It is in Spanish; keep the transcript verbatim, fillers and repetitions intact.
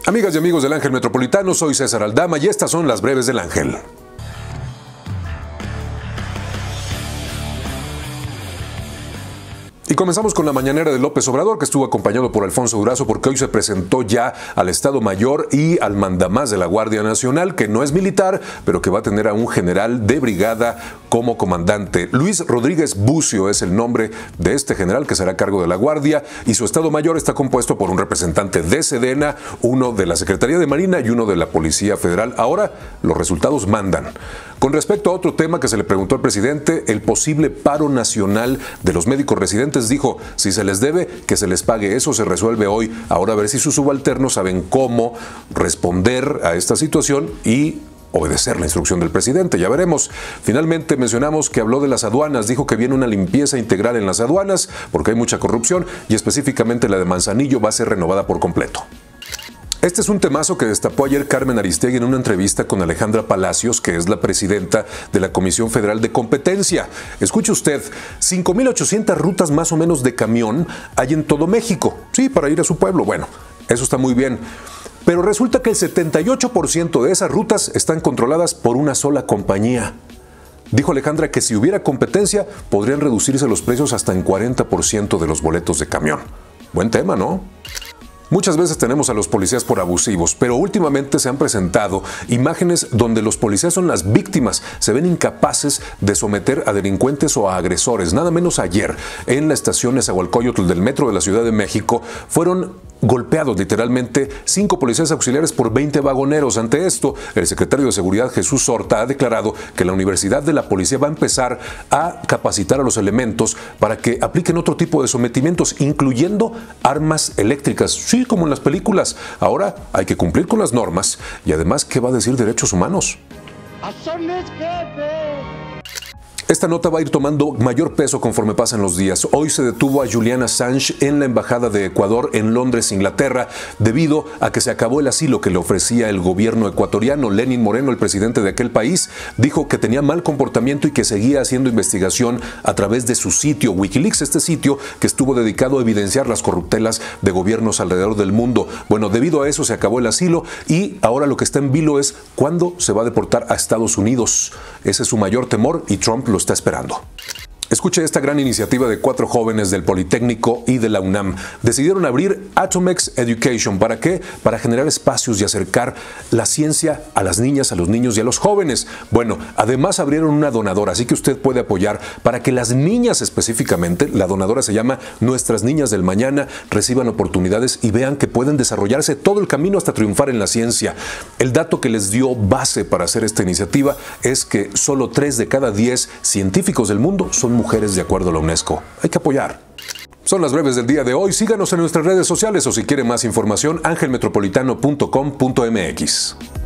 Amigas y amigos del Ángel Metropolitano, soy César Aldama y estas son las breves del Ángel. Y comenzamos con la mañanera de López Obrador, que estuvo acompañado por Alfonso Durazo, porque hoy se presentó ya al Estado Mayor y al mandamás de la Guardia Nacional, que no es militar, pero que va a tener a un general de brigada como comandante. Luis Rodríguez Bucio es el nombre de este general que será a cargo de la Guardia, y su Estado Mayor está compuesto por un representante de Sedena, uno de la Secretaría de Marina y uno de la Policía Federal. Ahora los resultados mandan. Con respecto a otro tema que se le preguntó al presidente, el posible paro nacional de los médicos residentes, dijo, si se les debe, que se les pague. Eso se resuelve hoy. Ahora a ver si sus subalternos saben cómo responder a esta situación y obedecer la instrucción del presidente. Ya veremos. Finalmente mencionamos que habló de las aduanas. Dijo que viene una limpieza integral en las aduanas porque hay mucha corrupción y específicamente la de Manzanillo va a ser renovada por completo. Este es un temazo que destapó ayer Carmen Aristegui en una entrevista con Alejandra Palacios, que es la presidenta de la Comisión Federal de Competencia. Escuche usted, cinco mil ochocientas rutas más o menos de camión hay en todo México. Sí, para ir a su pueblo. Bueno, eso está muy bien. Pero resulta que el setenta y ocho por ciento de esas rutas están controladas por una sola compañía. Dijo Alejandra que si hubiera competencia, podrían reducirse los precios hasta en cuarenta por ciento de los boletos de camión. Buen tema, ¿no? Muchas veces tenemos a los policías por abusivos, pero últimamente se han presentado imágenes donde los policías son las víctimas, se ven incapaces de someter a delincuentes o a agresores. Nada menos ayer, en la estación Nezahualcóyotl del metro de la Ciudad de México, fueron golpeados literalmente cinco policías auxiliares por veinte vagoneros. Ante esto, el secretario de Seguridad, Jesús Horta, ha declarado que la Universidad de la Policía va a empezar a capacitar a los elementos para que apliquen otro tipo de sometimientos, incluyendo armas eléctricas. Sí, como en las películas. Ahora hay que cumplir con las normas y además, ¿qué va a decir derechos humanos? Esta nota va a ir tomando mayor peso conforme pasan los días. Hoy se detuvo a Julian Assange en la Embajada de Ecuador en Londres, Inglaterra, debido a que se acabó el asilo que le ofrecía el gobierno ecuatoriano. Lenín Moreno, el presidente de aquel país, dijo que tenía mal comportamiento y que seguía haciendo investigación a través de su sitio Wikileaks, este sitio que estuvo dedicado a evidenciar las corruptelas de gobiernos alrededor del mundo. Bueno, debido a eso se acabó el asilo y ahora lo que está en vilo es cuándo se va a deportar a Estados Unidos. Ese es su mayor temor y Trump lo está esperando. Escuche esta gran iniciativa de cuatro jóvenes del Politécnico y de la UNAM. Decidieron abrir Atomex Education. ¿Para qué? Para generar espacios y acercar la ciencia a las niñas, a los niños y a los jóvenes. Bueno, además abrieron una donadora, así que usted puede apoyar para que las niñas específicamente, la donadora se llama Nuestras Niñas del Mañana, reciban oportunidades y vean que pueden desarrollarse todo el camino hasta triunfar en la ciencia. El dato que les dio base para hacer esta iniciativa es que solo tres de cada diez científicos del mundo son mujeres de acuerdo a la UNESCO. Hay que apoyar. Son las breves del día de hoy. Síganos en nuestras redes sociales o si quiere más información, ángel metropolitano punto com punto m x.